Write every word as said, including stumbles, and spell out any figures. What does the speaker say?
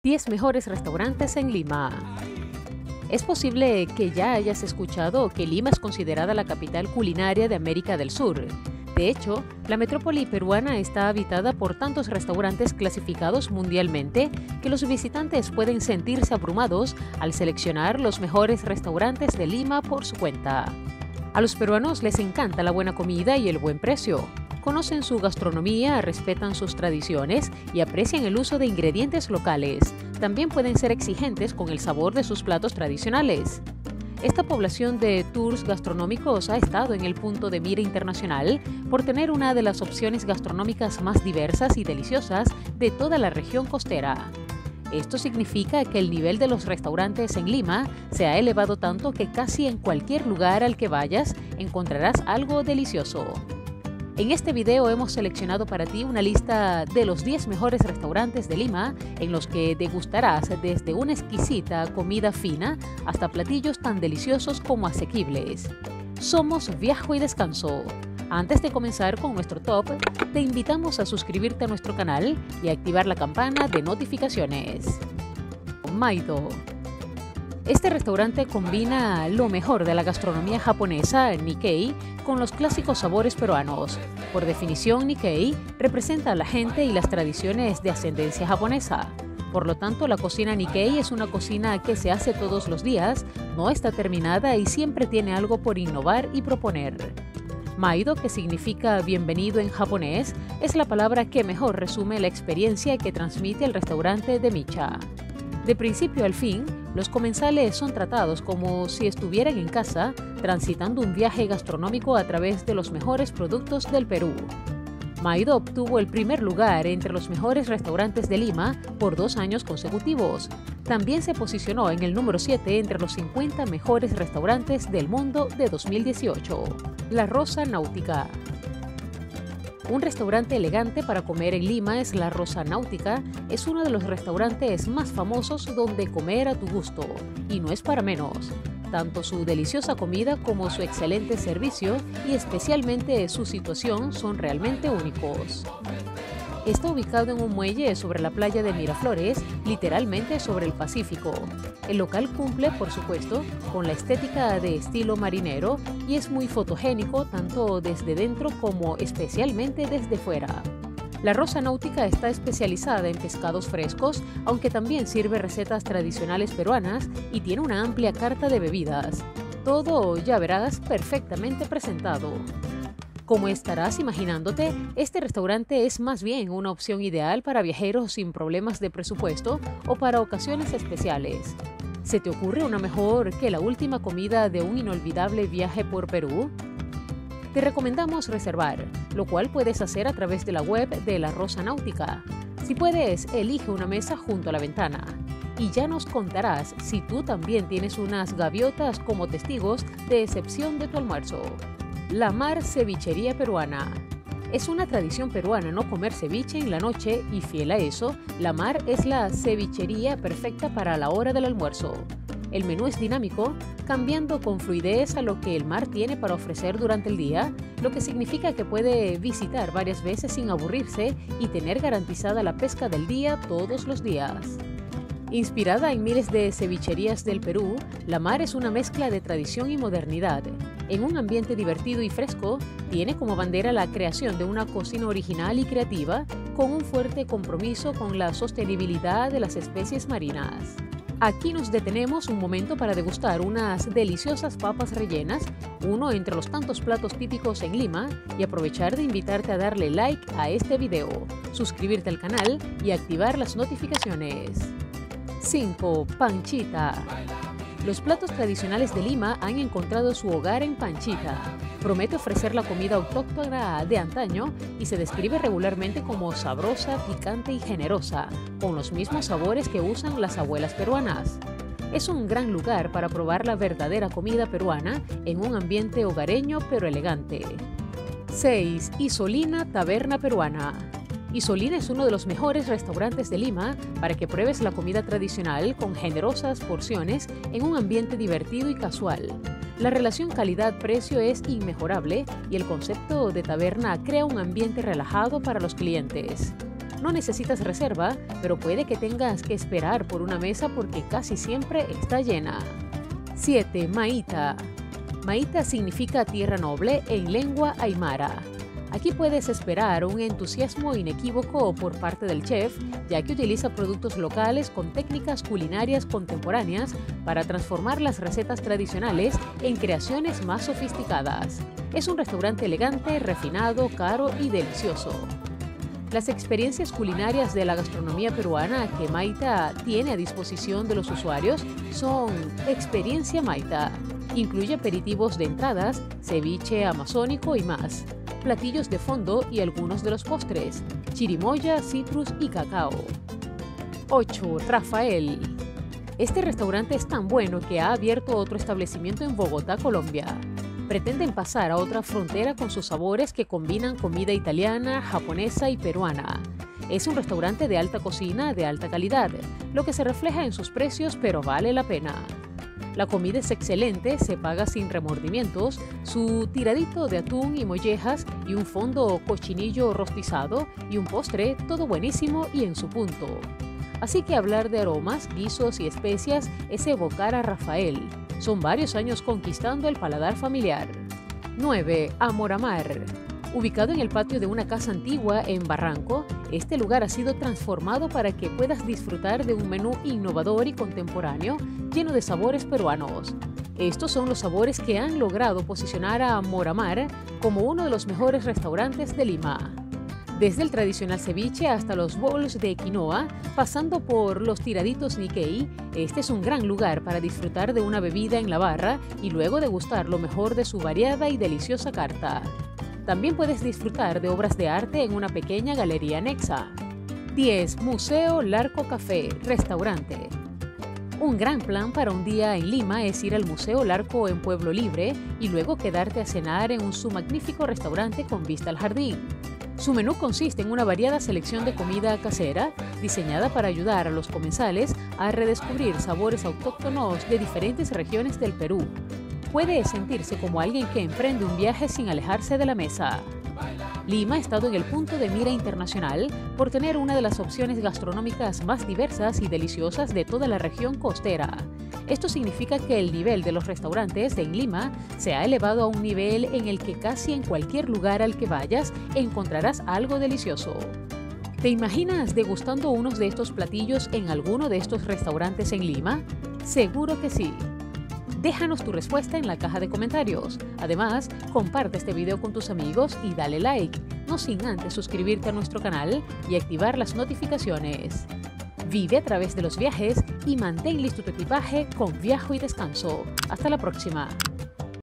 diez mejores restaurantes en Lima. Es posible que ya hayas escuchado que Lima es considerada la capital culinaria de América del Sur. De hecho, la metrópoli peruana está habitada por tantos restaurantes clasificados mundialmente que los visitantes pueden sentirse abrumados al seleccionar los mejores restaurantes de Lima por su cuenta. A los peruanos les encanta la buena comida y el buen precio. Conocen su gastronomía, respetan sus tradiciones y aprecian el uso de ingredientes locales. También pueden ser exigentes con el sabor de sus platos tradicionales. Esta población de tours gastronómicos ha estado en el punto de mira internacional por tener una de las opciones gastronómicas más diversas y deliciosas de toda la región costera. Esto significa que el nivel de los restaurantes en Lima se ha elevado tanto que casi en cualquier lugar al que vayas encontrarás algo delicioso. En este video hemos seleccionado para ti una lista de los diez mejores restaurantes de Lima en los que degustarás desde una exquisita comida fina hasta platillos tan deliciosos como asequibles. Somos Viajo y Descanso. Antes de comenzar con nuestro top, te invitamos a suscribirte a nuestro canal y a activar la campana de notificaciones. Maido. Este restaurante combina lo mejor de la gastronomía japonesa, Nikkei, con los clásicos sabores peruanos. Por definición, Nikkei representa a la gente y las tradiciones de ascendencia japonesa. Por lo tanto, la cocina Nikkei es una cocina que se hace todos los días, no está terminada y siempre tiene algo por innovar y proponer. Maido, que significa bienvenido en japonés, es la palabra que mejor resume la experiencia que transmite el restaurante de Micha. De principio al fin, los comensales son tratados como si estuvieran en casa, transitando un viaje gastronómico a través de los mejores productos del Perú. Maido obtuvo el primer lugar entre los mejores restaurantes de Lima por dos años consecutivos. También se posicionó en el número siete entre los cincuenta mejores restaurantes del mundo de dos mil dieciocho. La Rosa Náutica. Un restaurante elegante para comer en Lima es La Rosa Náutica. Es uno de los restaurantes más famosos donde comer a tu gusto, y no es para menos. Tanto su deliciosa comida como su excelente servicio y especialmente su situación son realmente únicos. Está ubicado en un muelle sobre la playa de Miraflores, literalmente sobre el Pacífico. El local cumple, por supuesto, con la estética de estilo marinero y es muy fotogénico tanto desde dentro como especialmente desde fuera. La Rosa Náutica está especializada en pescados frescos, aunque también sirve recetas tradicionales peruanas y tiene una amplia carta de bebidas. Todo, ya verás, perfectamente presentado. Como estarás imaginándote, este restaurante es más bien una opción ideal para viajeros sin problemas de presupuesto o para ocasiones especiales. ¿Se te ocurre una mejor que la última comida de un inolvidable viaje por Perú? Te recomendamos reservar, lo cual puedes hacer a través de la web de La Rosa Náutica. Si puedes, elige una mesa junto a la ventana. Y ya nos contarás si tú también tienes unas gaviotas como testigos de excepción de tu almuerzo. La Mar Cevichería Peruana. Es una tradición peruana no comer ceviche en la noche y fiel a eso, La Mar es la cevichería perfecta para la hora del almuerzo. El menú es dinámico, cambiando con fluidez a lo que el mar tiene para ofrecer durante el día, lo que significa que puede visitar varias veces sin aburrirse y tener garantizada la pesca del día todos los días. Inspirada en miles de cevicherías del Perú, La Mar es una mezcla de tradición y modernidad. En un ambiente divertido y fresco, tiene como bandera la creación de una cocina original y creativa, con un fuerte compromiso con la sostenibilidad de las especies marinas. Aquí nos detenemos un momento para degustar unas deliciosas papas rellenas, uno entre los tantos platos típicos en Lima, y aprovechar de invitarte a darle like a este video, suscribirte al canal y activar las notificaciones. cinco. Panchita. Los platos tradicionales de Lima han encontrado su hogar en Panchita. Promete ofrecer la comida autóctona de antaño y se describe regularmente como sabrosa, picante y generosa, con los mismos sabores que usan las abuelas peruanas. Es un gran lugar para probar la verdadera comida peruana en un ambiente hogareño pero elegante. seis. Isolina Taberna Peruana. Isolina es uno de los mejores restaurantes de Lima para que pruebes la comida tradicional con generosas porciones en un ambiente divertido y casual. La relación calidad-precio es inmejorable y el concepto de taberna crea un ambiente relajado para los clientes. No necesitas reserva, pero puede que tengas que esperar por una mesa porque casi siempre está llena. siete. Maita. Maita significa tierra noble en lengua aymara. Aquí puedes esperar un entusiasmo inequívoco por parte del chef, ya que utiliza productos locales con técnicas culinarias contemporáneas para transformar las recetas tradicionales en creaciones más sofisticadas. Es un restaurante elegante, refinado, caro y delicioso. Las experiencias culinarias de la gastronomía peruana que Maita tiene a disposición de los usuarios son Experiencia Maita. Incluye aperitivos de entradas, ceviche amazónico y más, platillos de fondo y algunos de los postres, chirimoya, citrus y cacao. ocho. Rafael. Este restaurante es tan bueno que ha abierto otro establecimiento en Bogotá, Colombia. Pretenden pasar a otra frontera con sus sabores que combinan comida italiana, japonesa y peruana. Es un restaurante de alta cocina, de alta calidad, lo que se refleja en sus precios, pero vale la pena. La comida es excelente, se paga sin remordimientos, su tiradito de atún y mollejas y un fondo cochinillo rostizado y un postre, todo buenísimo y en su punto. Así que hablar de aromas, guisos y especias es evocar a Rafael. Son varios años conquistando el paladar familiar. nueve. Amor a Mar. Ubicado en el patio de una casa antigua en Barranco, este lugar ha sido transformado para que puedas disfrutar de un menú innovador y contemporáneo lleno de sabores peruanos. Estos son los sabores que han logrado posicionar a Amor a Mar como uno de los mejores restaurantes de Lima. Desde el tradicional ceviche hasta los bowls de quinoa, pasando por los tiraditos Nikkei, este es un gran lugar para disfrutar de una bebida en la barra y luego degustar lo mejor de su variada y deliciosa carta. También puedes disfrutar de obras de arte en una pequeña galería anexa. diez. Museo Larco Café, restaurante. Un gran plan para un día en Lima es ir al Museo Larco en Pueblo Libre y luego quedarte a cenar en un su magnífico restaurante con vista al jardín. Su menú consiste en una variada selección de comida casera, diseñada para ayudar a los comensales a redescubrir sabores autóctonos de diferentes regiones del Perú. Puede sentirse como alguien que emprende un viaje sin alejarse de la mesa. Lima ha estado en el punto de mira internacional por tener una de las opciones gastronómicas más diversas y deliciosas de toda la región costera. Esto significa que el nivel de los restaurantes en Lima se ha elevado a un nivel en el que casi en cualquier lugar al que vayas encontrarás algo delicioso. ¿Te imaginas degustando unos de estos platillos en alguno de estos restaurantes en Lima? Seguro que sí. Déjanos tu respuesta en la caja de comentarios. Además, comparte este video con tus amigos y dale like, no sin antes suscribirte a nuestro canal y activar las notificaciones. Vive a través de los viajes y mantén listo tu equipaje con Viajo y Descanso. Hasta la próxima.